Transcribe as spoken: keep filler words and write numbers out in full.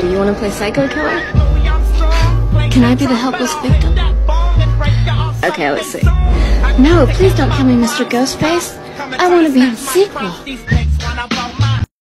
do you want to play psycho killer? Can I be the helpless victim? Okay, let's see. No, please don't kill me, Mister Ghostface. I want to be in the sequel.